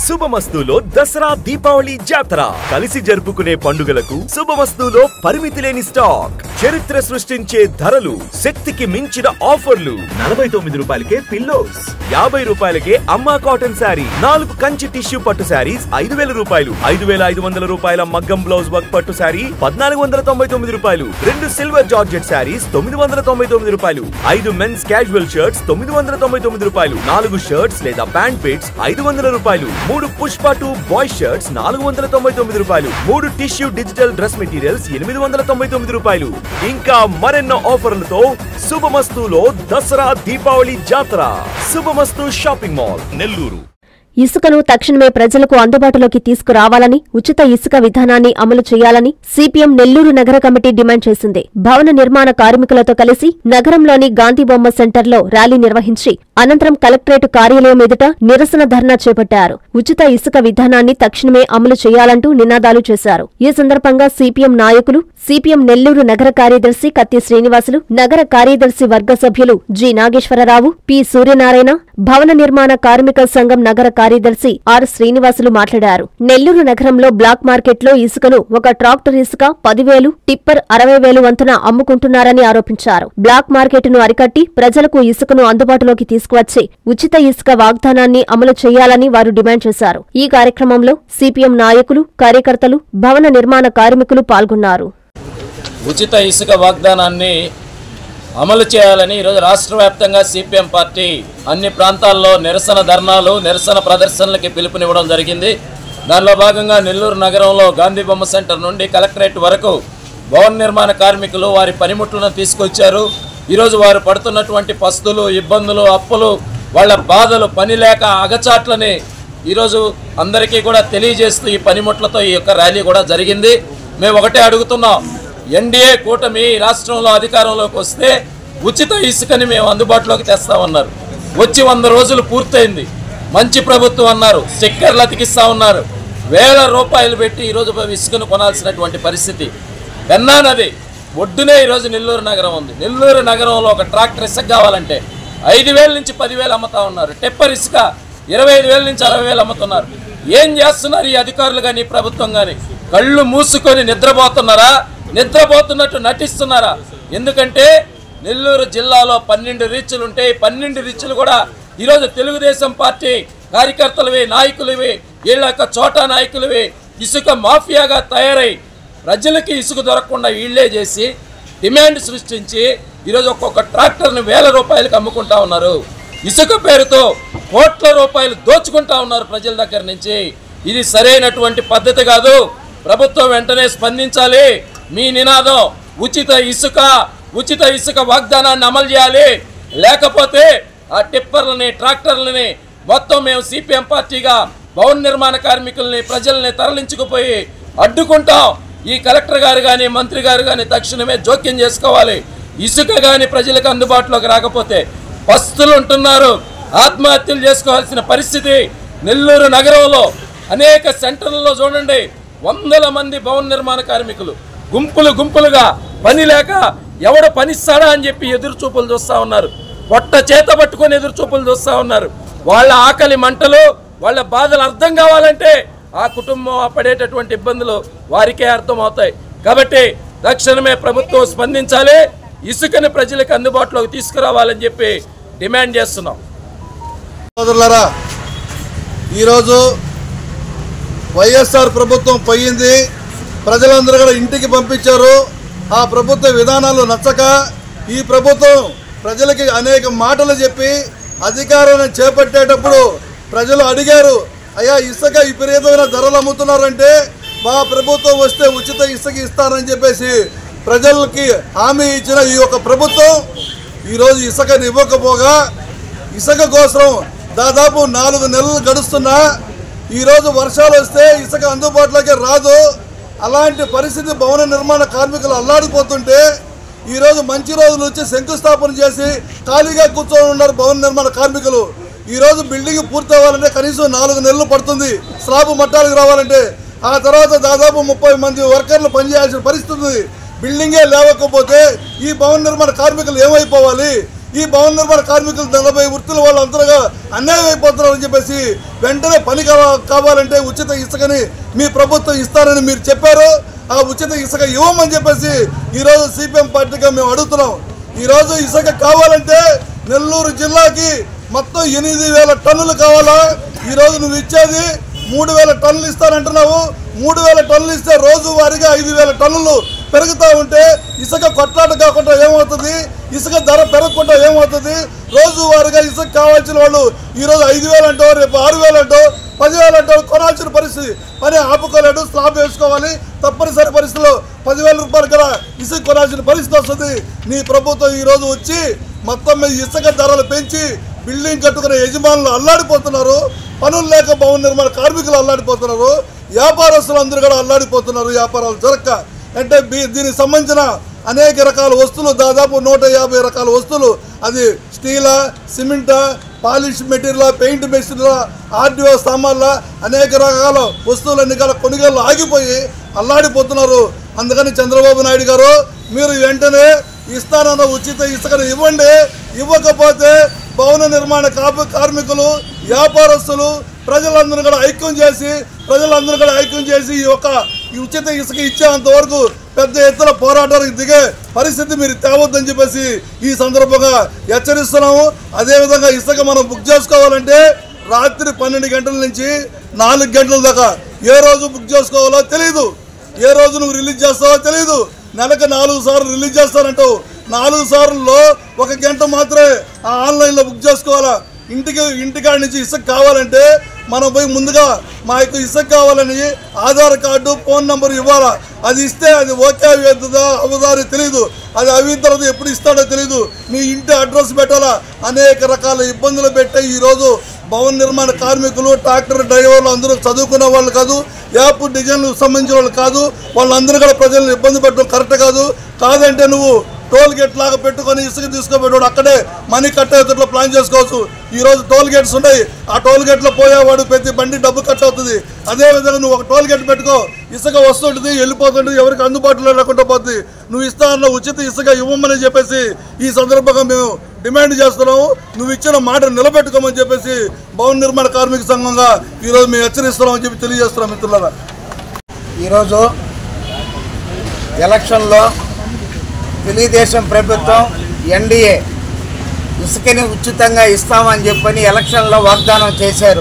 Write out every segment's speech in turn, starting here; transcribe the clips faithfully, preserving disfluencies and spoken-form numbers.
శుభమస్తులో దసరా దీపావళి జాతర కలిసి జరుపుకునే పండుగలకు శుభమస్తులో పరిమితి లేని స్టాక్, చరిత్ర సృష్టించే ధరలు, శక్తికి మించిన ఆఫర్లు. నలభై తొమ్మిది రూపాయలకే పిల్లోస్, యాభై రూపాయలకే అమ్మా కాటన్ శారీ, నాలుగు కంచి టిష్యూ పట్టు శారీస్ ఐదు వేల రూపాయలు, ఐదు వేల ఐదు వందల రూపాయల మగ్గం బ్లౌజ్ వర్క్ పట్టు శారీ పద్నాలుగు వందల తొంభై తొమ్మిది రూపాయలు, రెండు సిల్వర్ జార్జెట్ శారీస్ తొమ్మిది వందల తొంభై తొమ్మిది రూపాయలు, ఐదు మెన్స్ క్యాజువల్ షర్ట్స్ తొమ్మిది వందల తొంభై తొమ్మిది రూపాయలు, నాలుగు షర్ట్స్ లేదా ప్యాంట్ పిట్స్ ఐదు వందల రూపాయలు, మూడు పుష్ప టూ బాయ్ షర్ట్స్ నాలుగు వందల తొంభై తొమ్మిది రూపాయలు, మూడు టిష్యూ డిజిటల్ డ్రెస్ మెటీరియల్స్ ఎనిమిది వందల తొంభై తొమ్మిది రూపాయలు. ఇంకా మరెన్నో ఆఫర్లతో శుభమస్తులో దసరా దీపావళి జాతర. శుభమస్తు షాపింగ్ మాల్, నెల్లూరు. ఇసుకను తక్షణమే ప్రజలకు అందుబాటులోకి తీసుకురావాలని, ఉచిత ఇసుక విధానాన్ని అమలు చేయాలని సిపిఎం నెల్లూరు నగర కమిటీ డిమాండ్ చేసింది. భవన నిర్మాణ కార్మికులతో కలిసి నగరంలోని గాంధీబొమ్మ సెంటర్లో ర్యాలీ నిర్వహించి అనంతరం కలెక్టరేట్ కార్యాలయం ఎదుట నిరసన ధర్నా చేపట్టారు. ఉచిత ఇసుక విధానాన్ని తక్షణమే అమలు చేయాలంటూ నినాదాలు చేశారు. ఈ సందర్భంగా సిపిఎం నాయకులు, సిపిఎం నెల్లూరు నగర కార్యదర్శి కత్తి శ్రీనివాసులు, నగర కార్యదర్శి వర్గ సభ్యులు జి నాగేశ్వరరావు, పి సూర్యనారాయణ, భవన నిర్మాణ కార్మిక సంఘం నగర కార్యదర్శి ఆర్ శ్రీనివాసులు మాట్లాడారు. నెల్లూరు నగరంలో బ్లాక్ మార్కెట్లో ఇసుకను ఒక ట్రాక్టర్ ఇసుక పదివేలు, టిప్పర్ అరవై వేలు వంతున అమ్ముకుంటున్నారని ఆరోపించారు. బ్లాక్ మార్కెట్ను అరికట్టి ప్రజలకు ఇసుకను అందుబాటులోకి తీసుకువచ్చి ఉచిత ఇసుక వాగ్దానాన్ని అమలు చేయాలని వారు డిమాండ్ చేశారు. ఈ కార్యక్రమంలో సిపిఎం నాయకులు, కార్యకర్తలు, భవన నిర్మాణ కార్మికులు పాల్గొన్నారు. ఉచిత ఇసుక వాగ్దానాన్ని అమలు చేయాలని ఈరోజు రాష్ట్ర వ్యాప్తంగా సిపిఎం పార్టీ అన్ని ప్రాంతాల్లో నిరసన ధర్నాలు, నిరసన ప్రదర్శనలకి పిలుపునివ్వడం జరిగింది. దానిలో భాగంగా నెల్లూరు నగరంలో గాంధీబొమ్మ సెంటర్ నుండి కలెక్టరేట్ వరకు భవన నిర్మాణ కార్మికులు వారి పనిముట్లను తీసుకొచ్చారు. ఈరోజు వారు పడుతున్నటువంటి పస్తులు, ఇబ్బందులు, అప్పులు, వాళ్ళ బాధలు, పని లేక అగచాట్లని ఈరోజు అందరికీ కూడా తెలియజేస్తూ ఈ పనిముట్లతో ఈ యొక్క ర్యాలీ కూడా జరిగింది. మేము ఒకటే అడుగుతున్నాం, ఎన్డీఏ కూటమి రాష్ట్రంలో అధికారంలోకి వస్తే ఉచిత ఇసుకని మేము అందుబాటులోకి తెస్తామన్నారు. వచ్చి వంద రోజులు పూర్తయింది. మంచి ప్రభుత్వం అన్నారు, స్టిక్కర్లు అతికిస్తా ఉన్నారు. వేల రూపాయలు పెట్టి ఈరోజు ఇసుకను కొనాల్సినటువంటి పరిస్థితి. పెన్నా నది ఒడ్డునే ఈరోజు నెల్లూరు నగరం ఉంది. నెల్లూరు నగరంలో ఒక ట్రాక్టర్ ఇసుక కావాలంటే ఐదు వేల నుంచి పదివేలు అమ్ముతా ఉన్నారు. టెప్పర్ ఇసుక ఇరవై ఐదు వేల నుంచి అరవై వేలు అమ్ముతున్నారు. ఏం చేస్తున్నారు ఈ అధికారులు కానీ ప్రభుత్వం కానీ? కళ్ళు మూసుకొని నిద్రపోతున్నారా? నిద్రపోతున్నట్టు నటిస్తున్నారా? ఎందుకంటే నెల్లూరు జిల్లాలో పన్నెండు రీచ్లు ఉంటాయి. పన్నెండు రీచ్లు కూడా ఈరోజు తెలుగుదేశం పార్టీ కార్యకర్తలవి, నాయకులవి, వీళ్ళ యొక్క చోటా నాయకులవి ఇసుక మాఫియాగా తయారై ప్రజలకి ఇసుక దొరకకుండా వీళ్లే చేసి డిమాండ్ సృష్టించి ఈరోజు ఒక్కొక్క ట్రాక్టర్ని వేల రూపాయలకు అమ్ముకుంటా ఉన్నారు. ఇసుక పేరుతో కోట్ల రూపాయలు దోచుకుంటా ఉన్నారు ప్రజల దగ్గర నుంచి. ఇది సరైనటువంటి పద్ధతి కాదు. ప్రభుత్వం వెంటనే స్పందించాలి. మీ నినాదం ఉచిత ఇసుక, ఉచిత ఇసుక వాగ్దానాన్ని అమలు చేయాలి. లేకపోతే ఆ టిప్పర్లని, ట్రాక్టర్లని మొత్తం మేము సిపిఎం పార్టీగా భవన నిర్మాణ కార్మికుల్ని, ప్రజల్ని తరలించుకుపోయి అడ్డుకుంటాం. ఈ కలెక్టర్ గారు కానీ, మంత్రి గారు కానీ తక్షణమే జోక్యం చేసుకోవాలి. ఇసుక కానీ ప్రజలకు అందుబాటులోకి రాకపోతే పస్తులు ఉంటున్నారు, ఆత్మహత్యలు చేసుకోవాల్సిన పరిస్థితి. నెల్లూరు నగరంలో అనేక సెంటర్లలో చూడండి, వందల మంది భవన నిర్మాణ కార్మికులు గుంపులు గుంపులుగా పని లేక ఎవడు పనిస్తాడా అని చెప్పి ఎదురు చూపులు చూస్తూ ఉన్నారు. పొట్ట చేత పట్టుకొని ఎదురు చూపులు చూస్తూ ఉన్నారు. వాళ్ళ ఆకలి మంటలు, వాళ్ళ బాధలు అర్థం కావాలంటే ఆ కుటుంబం పడేటటువంటి ఇబ్బందులు వారికే అర్థమవుతాయి. కాబట్టి తక్షణమే ప్రభుత్వం స్పందించాలి. ఇసుకని ప్రజలకు అందుబాటులోకి తీసుకురావాలని చెప్పి డిమాండ్ చేస్తున్నాం. సోదరులారా, ఈరోజు వైఎస్ఆర్ ప్రభుత్వం పోయింది. ప్రజలందరూ కూడా ఇంటికి పంపించారు. ఆ ప్రభుత్వ విధానాలు నచ్చక ఈ ప్రభుత్వం ప్రజలకి అనేక మాటలు చెప్పి అధికారాన్ని చేపట్టేటప్పుడు ప్రజలు అడిగారు, అయ్యా ఇసుక విపరీతమైన ధరలు అమ్ముతున్నారంటే మా ప్రభుత్వం వస్తే ఉచిత ఇసుక ఇస్తారని చెప్పేసి ప్రజలకి హామీ ఇచ్చిన ఈ యొక్క ప్రభుత్వం ఈరోజు ఇసుకని ఇవ్వకపోగా ఇసుక కోసం దాదాపు నాలుగు నెలలు గడుస్తున్నా ఈరోజు వర్షాలు వస్తే ఇసుక అందుబాటులోకి రాదు. అలాంటి పరిస్థితి భవన నిర్మాణ కార్మికులు అల్లాడిపోతుంటే ఈరోజు మంచి రోజులు వచ్చి శంకుస్థాపన చేసి ఖాళీగా కూర్చొని ఉన్నారు భవన నిర్మాణ కార్మికులు. ఈరోజు బిల్డింగ్ పూర్తి అవ్వాలంటే కనీసం నాలుగు నెలలు పడుతుంది స్లాబ్ మట్టాలకు రావాలంటే. ఆ తర్వాత దాదాపు ముప్పై మంది వర్కర్లు పనిచేయాల్సిన పరిస్థితి ఉంది. బిల్డింగే లేవకపోతే ఈ భవన నిర్మాణ కార్మికులు ఏమైపోవాలి? ఈ భవన నిర్మాణ కార్మికులు నలభై వృత్తుల వాళ్ళందరూ అన్యాయం అయిపోతున్నారని చెప్పేసి వెంటనే పని కావాలంటే ఉచిత ఇసుకని మీ ప్రభుత్వం ఇస్తారని మీరు చెప్పారు. ఆ ఉచిత ఇసుక ఇవ్వమని చెప్పేసి ఈరోజు సిపిఎం పార్టీగా మేము అడుగుతున్నాం. ఈరోజు ఇసుక కావాలంటే నెల్లూరు జిల్లాకి మొత్తం ఎనిమిది వేల టన్నులు కావాలా? ఈరోజు నువ్వు ఇచ్చేది మూడు వేల టన్నులు ఇస్తానంటున్నావు. మూడు వేల టన్నులు ఇస్తే రోజు వారీగా ఐదు వేల టన్నులు పెరుగుతూ ఉంటే ఇసుక కొట్లాట కాకుండా ఏమవుతుంది? ఇసుక ధర పెరగకుండా ఏమవుతుంది? రోజు వారీగా ఇసుక కావాల్సిన వాళ్ళు ఈరోజు ఐదు వేలు అంటావు, రేపు ఆరు వేలు అంటావు, పదివేలు అంటావు. కొనాల్సిన పరిస్థితి, పని ఆపుకోలేడు, స్లాబ్ వేసుకోవాలి. తప్పనిసరి పరిస్థితుల్లో పదివేల రూపాయలు కదా ఇసుక కొనాల్సిన పరిస్థితి వస్తుంది. నీ ప్రభుత్వం ఈరోజు వచ్చి మొత్తం మీద ఇసుక ధరలు పెంచి బిల్డింగ్ కట్టుకునే యజమానులు అల్లాడిపోతున్నారు. పనులు లేక భవన నిర్మాణ కార్మికులు అల్లాడిపోతున్నారు. వ్యాపారస్తులు అందరూ కూడా అల్లాడిపోతున్నారు. వ్యాపారాలు జరగక అంటే దీనికి సంబంధించిన అనేక రకాల వస్తువులు, దాదాపు నూట యాభై రకాల వస్తువులు, అది స్టీలా, సిమెంటా, పాలిష్ మెటీరియల్, పెయింట్ మెషిన్ల, ఆర్డిఓ సామాన్ల, అనేక రకాల వస్తువులన్నీ కూడా కొనుగోలు ఆగిపోయి అల్లాడిపోతున్నారు. అందుకని చంద్రబాబు నాయుడు గారు మీరు వెంటనే ఇస్తానన్న ఉచిత ఇసుకను ఇవ్వండి. ఇవ్వకపోతే భవన నిర్మాణ కార్మికులు, వ్యాపారస్తులు, ప్రజలందరూ కూడా ఐక్యం చేసి ప్రజలందరూ కూడా ఐక్యం చేసి ఈ యొక్క ఈ ఉచిత ఇసుక ఇచ్చేంత వరకు పెద్ద ఎత్తున పోరాటానికి దిగే పరిస్థితి మీరు తేవద్దని చెప్పేసి ఈ సందర్భంగా హెచ్చరిస్తున్నాము. అదేవిధంగా ఇసుక మనం బుక్ చేసుకోవాలంటే రాత్రి పన్నెండు గంటల నుంచి నాలుగు గంటల దాకా ఏ రోజు బుక్ చేసుకోవాలో తెలియదు. ఏ రోజు నువ్వు రిలీజ్ చేస్తావో తెలియదు. నెలకు నాలుగు సార్లు రిలీజ్ చేస్తానంటావు. నాలుగు సార్లలో ఒక గంట మాత్రమే ఆ ఆన్లైన్లో బుక్ చేసుకోవాలా. ఇంటికి ఇంటికాడి నుంచి ఇసుక కావాలంటే మనం పోయి ముందుగా మా యొక్క ఇసుక కావాలని ఆధార్ కార్డు, ఫోన్ నెంబర్ ఇవ్వాలా. అది ఇస్తే అది ఓకే అవుతుందా అవుదారో తెలియదు. అది అయిన తర్వాత ఎప్పుడు ఇస్తాడో తెలియదు. మీ ఇంటి అడ్రస్ పెట్టాలా. అనేక రకాల ఇబ్బందులు పెట్టే ఈరోజు భవన నిర్మాణ కార్మికులు, ట్రాక్టర్ డ్రైవర్లు అందరూ చదువుకునే వాళ్ళు కాదు, యాప్ డిజైన్లకు సంబంధించిన వాళ్ళు కాదు. వాళ్ళందరూ కూడా ప్రజలను ఇబ్బంది పెట్టడం కరెక్ట్ కాదు. కాదంటే నువ్వు టోల్ గేట్ లాగా పెట్టుకొని ఇసుక తీసుకోబెట్టాడు అక్కడే మనీ కట్టేటట్లు ప్లాన్ చేసుకోవచ్చు. ఈరోజు టోల్ గేట్స్ ఉన్నాయి. ఆ టోల్ గేట్లో పోయేవాడు ప్రతి బండి డబ్బు కట్ అవుతుంది. అదేవిధంగా నువ్వు ఒక టోల్ గేట్ పెట్టుకో, ఇసుక వస్తుంటుంది, వెళ్ళిపోతుంది, ఎవరికి అందుబాటులో లేకుండా పోతుంది. నువ్వు ఇస్తా అన్న ఉచిత ఇసుక ఇవ్వమని చెప్పేసి ఈ సందర్భంగా మేము డిమాండ్ చేస్తున్నాము. నువ్వు ఇచ్చిన మాట నిలబెట్టుకోమని చెప్పేసి భవన నిర్మాణ కార్మిక సంఘంగా ఈరోజు మేము హెచ్చరిస్తున్నామని చెప్పి తెలియజేస్తున్నాం. మిత్రులారా, ఈరోజు ఎలక్షన్లో తెలుగుదేశం ప్రభుత్వం ఎన్డీఏ ఇసుకని ఉచితంగా ఇస్తామని చెప్పని ఎలక్షన్లో వాగ్దానం చేశారు.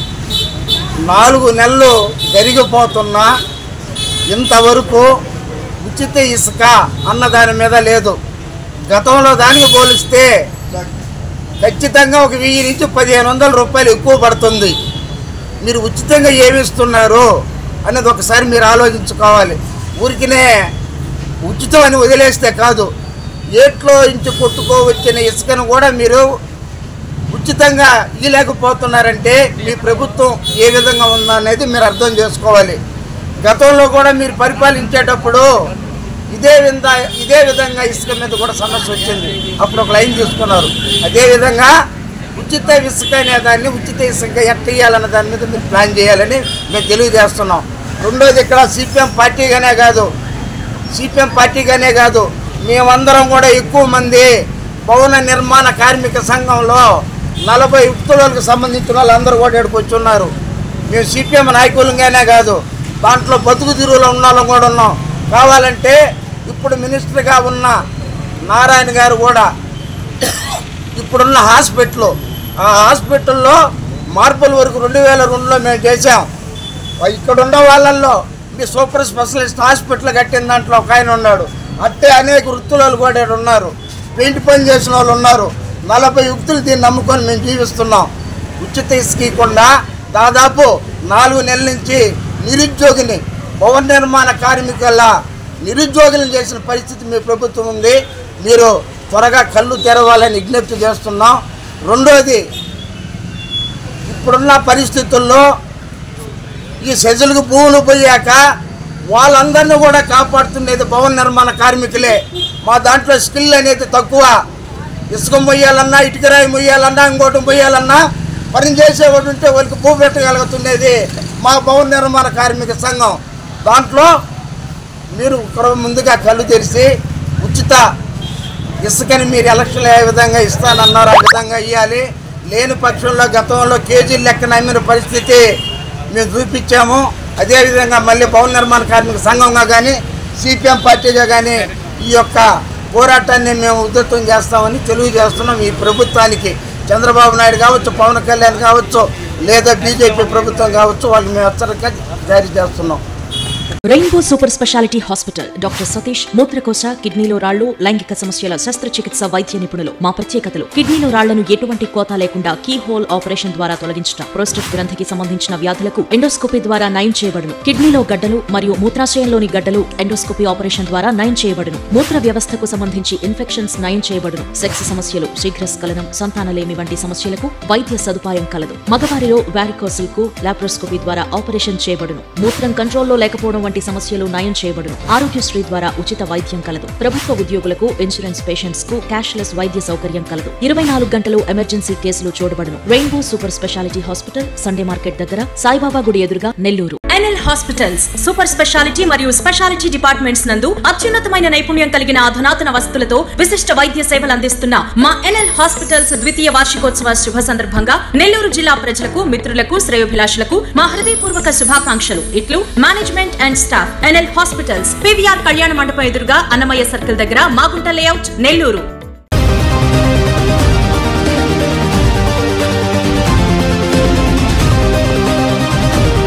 నాలుగు నెలలు జరిగిపోతున్నా ఇంతవరకు ఉచిత ఇసుక అన్న దాని మీద లేదు. గతంలో దానికి పోలిస్తే ఖచ్చితంగా ఒక వెయ్యి నుంచి పదిహేను వందల రూపాయలు ఎక్కువ పడుతుంది. మీరు ఉచితంగా ఏమి ఇస్తున్నారు అనేది ఒకసారి మీరు ఆలోచించుకోవాలి. ఊరికినే ఉచితం అని వదిలేస్తే కాదు, ఏట్లో ఇంటి కొట్టుకో వచ్చిన ఇసుకను కూడా మీరు ఉచితంగా ఇవ్వలేకపోతున్నారంటే మీ ప్రభుత్వం ఏ విధంగా ఉందా అనేది మీరు అర్థం చేసుకోవాలి. గతంలో కూడా మీరు పరిపాలించేటప్పుడు ఇదే విధంగా ఇదే విధంగా ఇసుక మీద కూడా సమస్య వచ్చింది. అప్పుడు ఒక లైన్ తీసుకున్నారు. అదేవిధంగా ఉచిత ఇసుక అనే దాన్ని ఉచిత ఇసుక ఎట్ట ఇవ్వాలన్న దాని మీద మీరు ప్లాన్ చేయాలని మేము తెలియజేస్తున్నాం. రెండోది, ఇక్కడ సిపిఎం పార్టీగానే కాదు సిపిఎం పార్టీగానే కాదు మేమందరం కూడా ఎక్కువ మంది భవన నిర్మాణ కార్మిక సంఘంలో నలభై వృత్తులకు సంబంధించిన వాళ్ళందరూ కూడా ఇక్కడికి వచ్చి ఉన్నారు. మేము సిపిఎం నాయకులుగానే కాదు, దాంట్లో బతుకు తిరుగులో ఉన్న వాళ్ళం కూడా ఉన్నాం. కావాలంటే ఇప్పుడు మినిస్టర్గా ఉన్న నారాయణ గారు కూడా ఇప్పుడున్న హాస్పిటల్ ఆ హాస్పిటల్లో మార్పుల వరకు రెండు వేల రెండులో మేము చేసాం. ఇక్కడ ఉన్న వాళ్ళల్లో మీ సూపర్ స్పెషలిస్ట్ హాస్పిటల్ కట్టిన దాంట్లో ఒక ఆయన ఉన్నాడు. అట్టే అనేక వృత్తులు కూడా ఉన్నారు. పెయింట్ పని చేసిన వాళ్ళు ఉన్నారు. నలభై వృత్తులు దీన్ని నమ్ముకొని మేము జీవిస్తున్నాం. ఉచిత ఇసుకకుండా దాదాపు నాలుగు నెలల నుంచి నిరుద్యోగిని భవన నిర్మాణ కార్మికుల నిరుద్యోగులను చేసిన పరిస్థితి మీ ప్రభుత్వం ఉంది. మీరు త్వరగా కళ్ళు తెరవాలని విజ్ఞప్తి చేస్తున్నాం. రెండోది, ఇప్పుడున్న పరిస్థితుల్లో ఈ సెజులకు భూములు పోయాక వాళ్ళందరినీ కూడా కాపాడుతున్నది భవన నిర్మాణ కార్మికులే. మా దాంట్లో స్కిల్ అనేది తక్కువ. ఇసుక మొయ్యాలన్నా, ఇటుకరాయి మొయ్యాలన్నా, ఇంకోటి మొయ్యాలన్నా పని చేసేవాడు ఉంటే వాళ్ళకి భూ పెట్టగలుగుతున్నది మా భవన నిర్మాణ కార్మిక సంఘం. దాంట్లో మీరు ముందుగా కళ్ళు తెరిచి ఉచిత ఇసుకని మీరు ఎలక్షన్లు ఏ విధంగా ఇస్తానన్నారో ఆ విధంగా ఇవ్వాలి. లేని పక్షంలో గతంలో కేజీలు లెక్కన అమ్మిన పరిస్థితి మేము చూపించాము. అదేవిధంగా మళ్ళీ భవన నిర్మాణ కార్మిక సంఘంగా కానీ సిపిఎం పార్టీగా కానీ ఈ యొక్క పోరాటాన్ని మేము ఉధృతం చేస్తామని తెలియజేస్తున్నాం. ఈ ప్రభుత్వానికి చంద్రబాబు నాయుడు కావచ్చు, పవన్ కళ్యాణ్ కావచ్చు, లేదా బీజేపీ ప్రభుత్వం కావచ్చు, వాళ్ళు మేము హెచ్చరిక జారీ చేస్తున్నాం. Rainbow super speciality hospital doctor Satish మూత్రకోశ కిడ్నీలో రాళ్లు లైంగిక సమస్యల శస్త్రచికిత్స వైద్య నిపుణులు. మా ప్రత్యేకతలు కిడ్నీలో రాళ్లను ఎటువంటి కోత లేకుండా కీ హోల్ ఆపరేషన్ ద్వారా తొలగించడం, ప్రోస్టేట్ గ్రంథికి సంబంధించిన వ్యాధులకు ఎండోస్కోపీ ద్వారా నయం చేయబడును. కిడ్నీలో గడ్డలు మరియు మూత్రాశయంలోని గడ్డలు ఎండోస్కోపీ ఆపరేషన్ ద్వారా నయం చేయబడును. మూత్ర వ్యవస్థకు సంబంధించి ఇన్ఫెక్షన్స్ నయం చేయబడును. సెక్స్ సమస్యలు, శీఘ్రస్ఖలనం, సంతానలేమి వంటి సమస్యలకు వైద్య సదుపాయం కలదు. మగవారిలో వారికోసిల్ కు లాప్రోస్కోపీ ద్వారా ఆపరేషన్ చేయబడును. మూత్రం కంట్రోల్లో లేకపోవడం వంటి సమస్యలు నయం చేయబడును. ఆరోగ్యశ్రీ ద్వారా ఉచిత వైద్యం కలదు. ప్రభుత్వ ఉద్యోగులకు, ఇన్సూరెన్స్ పేషెంట్స్ కు క్యాష్లెస్ వైద్య సౌకర్యం కలదు. ఇరవై నాలుగు గంటలు ఎమర్జెన్సీ కేసులు చూడబడును. Rainbow super speciality hospital, Sunday market దగ్గర, సాయిబాబా గుడి ఎదురుగా, Nellore. NL hospitals super speciality మరియు స్పెషాలిటీ డిపార్ట్మెంట్స్ నందు అత్యున్నతమైన నైపుణ్యం కలిగిన అధునాతన వసతులతో విశిష్ట వైద్య సేవలు అందిస్తున్న మా ఎన్ఎల్ హాస్పిటల్స్ ద్వితీయ వార్షికోత్సవ శుభ సందర్భంగా నెల్లూరు జిల్లా ప్రజలకు, మిత్రులకు, శ్రేయోభిలాషులకు మా హృదయపూర్వక శుభాకాంక్షలు. ఇట్లు management and staff. NL hospitals, PVR కళ్యాణ మండపం ఎదురుగా, అన్నమయ్య సర్కిల్ దగ్గర, మాగుంట లేఅవుట్, నెల్లూరు.